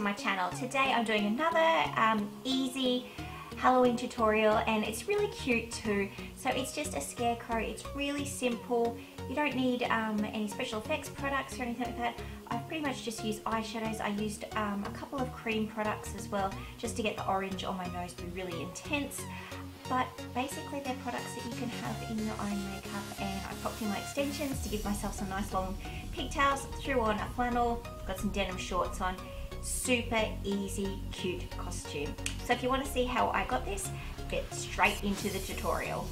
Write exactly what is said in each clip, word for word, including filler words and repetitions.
my channel. Today I'm doing another um, easy Halloween tutorial, and it's really cute too. So it's just a scarecrow. It's really simple. You don't need um, any special effects products or anything like that. I've pretty much just used eyeshadows. I used um, a couple of cream products as well, just to get the orange on my nose be really intense. But basically they're products that you can have in your own makeup, and I popped in my extensions to give myself some nice long pigtails, threw on a flannel, got some denim shorts on. Super easy, cute costume. So if you want to see how I got this, get straight into the tutorial.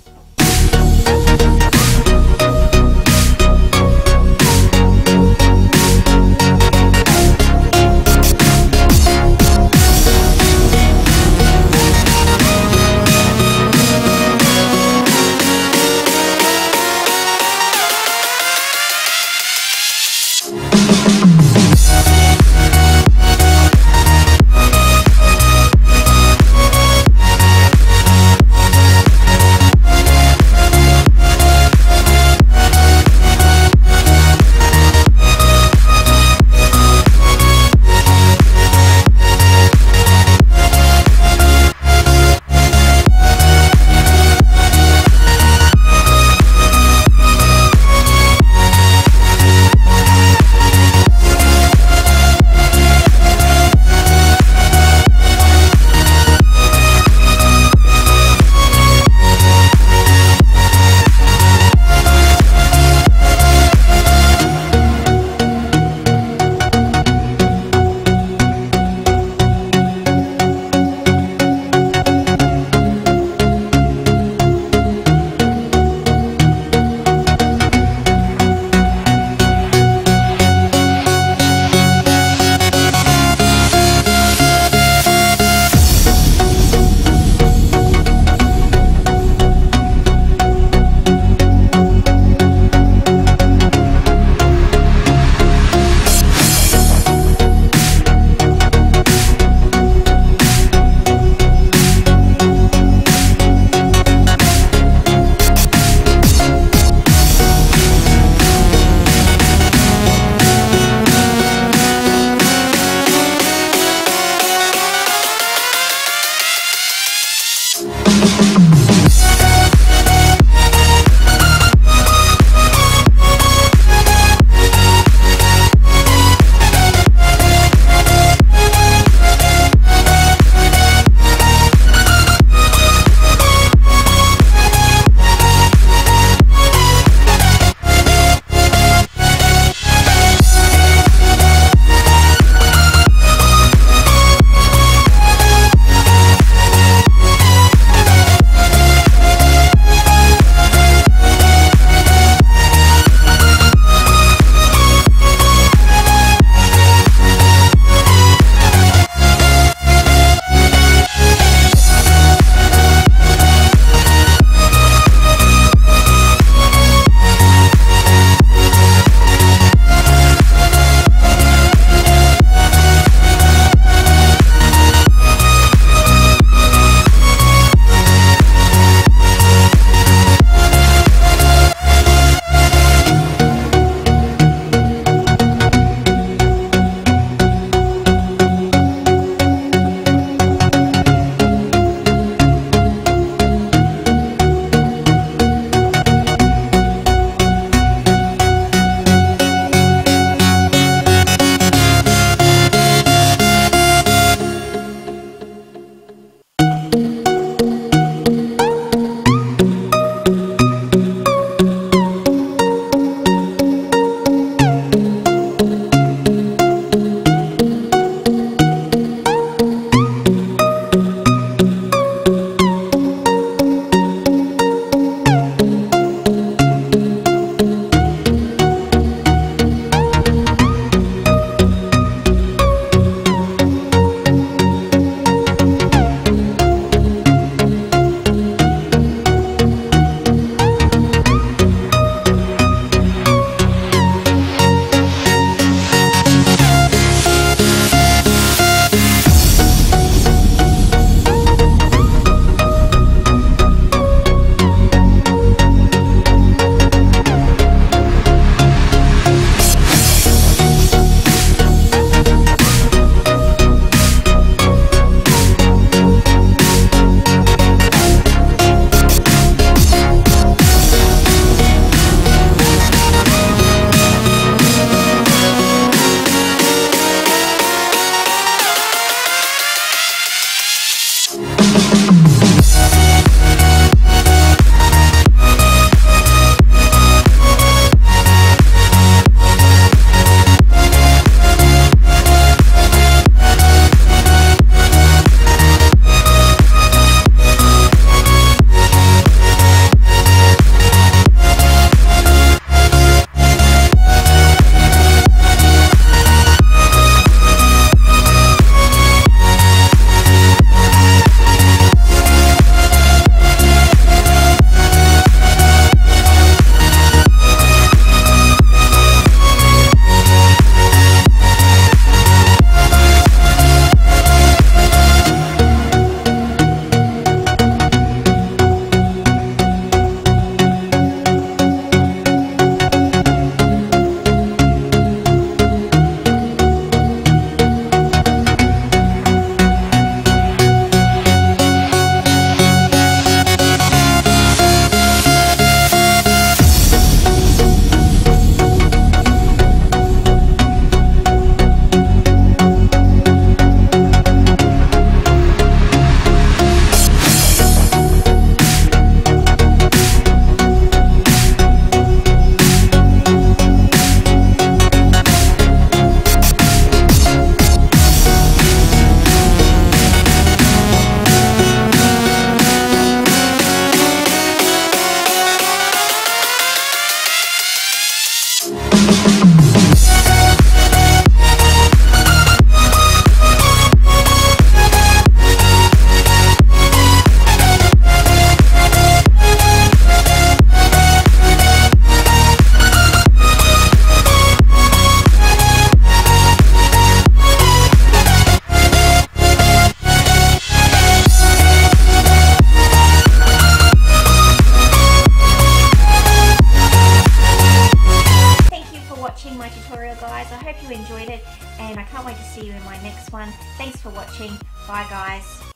guys. I hope you enjoyed it, and I can't wait to see you in my next one. Thanks for watching. Bye guys.